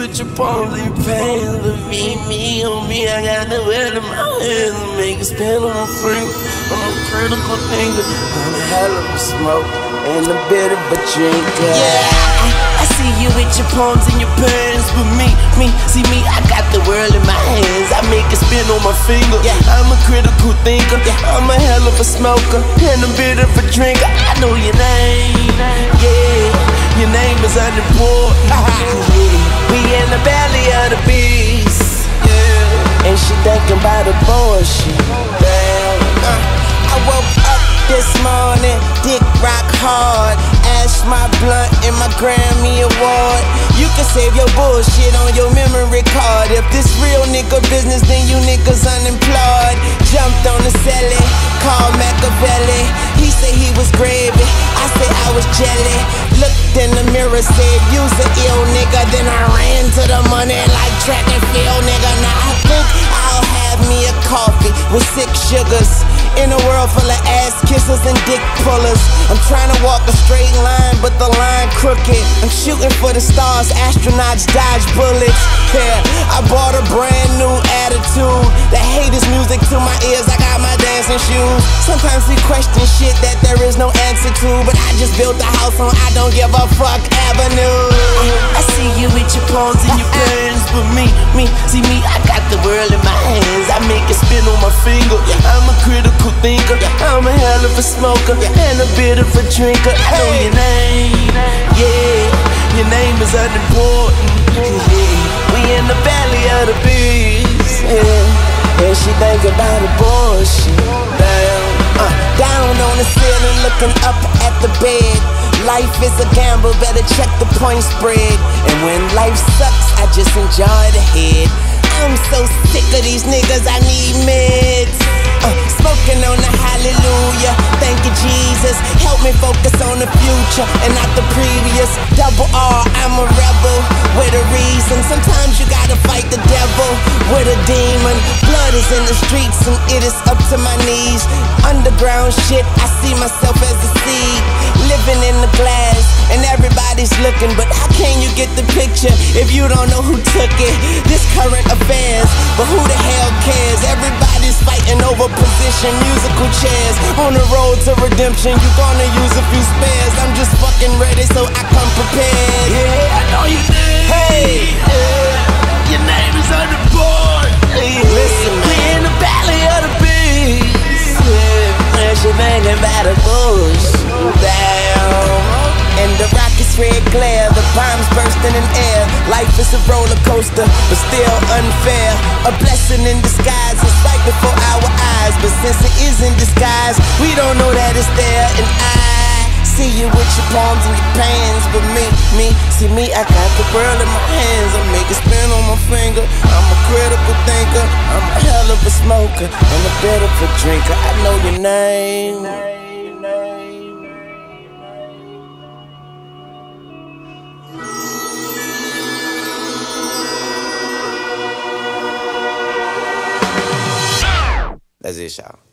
with your palms and your pants, but me, on me, I got the wet in my hands and make it spin on my finger. I'm a critical thinker, I'm a hell of a smoke and a bit of a drinker. Yeah, I see you with your palms and your pants, but me, see me, I got the world in my hands. I make it spin on my finger. Yeah, I'm a critical thinker. Yeah, I'm a hell of a smoker and a bit of a drinker. I know your name. Yeah, your name is unimportant. We in the belly of the beast. Yeah, and she thinking about abortion. Damn. I woke up this morning, dick rock hard. Ash my blunt and my Grammy award. You can save your bullshit on your memory card. If this real nigga business, then you niggas unemployed. Jumped on the celly, called Machiavelli. He said he was gravy, I said I was jelly. Looked in the mirror, said you's an ill nigga. Then I ran to the money like track and field, nigga. Now I think I'll have me a coffee with 6 sugars. In a world full of ass kissers and dick pullers. I'm trying to walk a straight line, but the line crooked. I'm shooting for the stars, astronauts dodge bullets. Yeah, I bought a brand new attitude. The haters music to my ears, I got my dancing shoes. Sometimes we question shit that there is no answer to, but I just built a house on I don't give a fuck avenue. I see you with your palms and your pants, but me, see me, I got the world in my hands. I make it spin on my finger. I'm a critical thinker, I'm a hell of a smoker and a bit of a drinker. I know your name, yeah, your name is unimportant. We in the belly of the beast, yeah, and she think about abortion. Down on the ceiling, looking up at the bed. Life is a gamble, better check the point spread. And when life sucks, I just enjoy the head. I'm so sick of these niggas, I need meds. Smoking on the hallelujah, thank you Jesus. Help me focus on the future and not the previous. Double R, I'm a rebel with a reason. Sometimes you gotta fight the devil with a demon. Blood is in the streets and it is up to my knees. Underground shit, I see myself as a seed. Living in the glass and everybody's looking, but how can you get the picture if you don't know who took it? This current affairs, but who the hell cares? Everybody's fighting over position, musical chairs. On the road to redemption, you gonna use a few spares. I'm just fucking ready, so I come prepared. Yeah, I know you did. Hey, your name is on the board. Listen, we in the valley of the beast. Yeah, and she thinking about a bush. Down. And the rockets red glare, the bombs bursting in air. Life is a roller coaster, but still unfair. A blessing in disguise, it's right before our eyes. But since it is in disguise, we don't know that it's there. And I see you with your palms and your pants, but see me, I got the world in my hands. I make it spin on my finger. I'm a critical thinker, I'm a hell of a smoker and a bit of a drinker. I know your name. That's it, y'all.